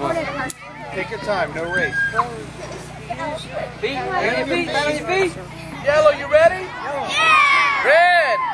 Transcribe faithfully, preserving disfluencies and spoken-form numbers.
Take your time, no race. Feet, feet, feet. Yellow, you ready? Yeah! Red!